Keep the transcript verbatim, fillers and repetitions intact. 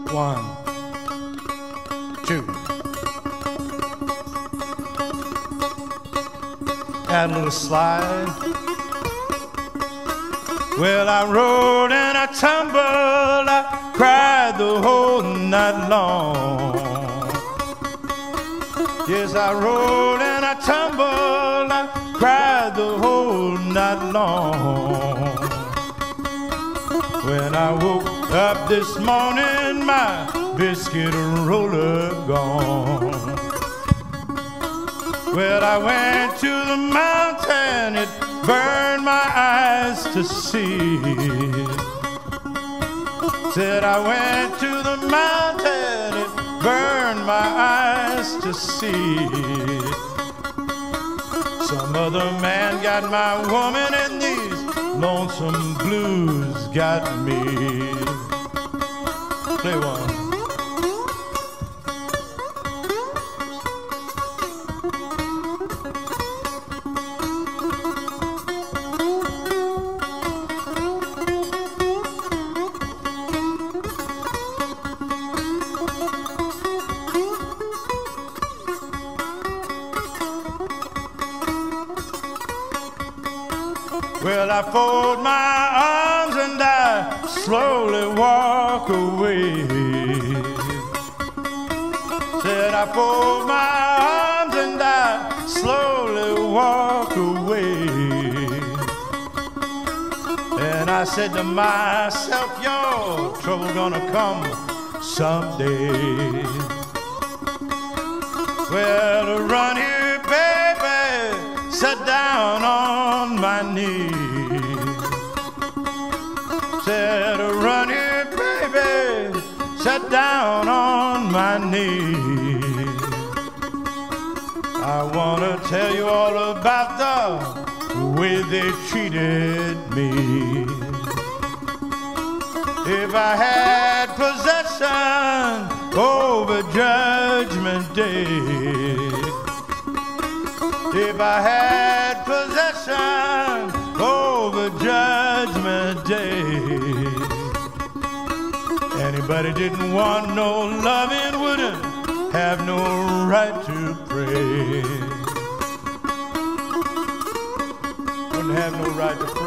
One, two. Add a little slide. Well, I rolled and I tumbled, I cried the whole night long. Yes, I rolled and I tumbled, I cried the whole night long. When I woke up this morning, my biscuit roller gone. Well, I went to the mountain, it burned my eyes to see. Said I went to the mountain, it burned my eyes to see. Some other man got my woman and these lonesome blues got me. Play one. Well, I fold my arms and I slowly walk away. Said I fold my arms and I slowly walk away. And I said to myself, your trouble gonna come someday. Well, to run here, baby, sat down on my knees. Said, run here, baby, sat down on my knees. I want to tell you all about the way they treated me. If I had possession over Judgment Day, if I had possession over Judgment Day, anybody didn't want no loving wouldn't have no right to pray. Wouldn't have no right to pray.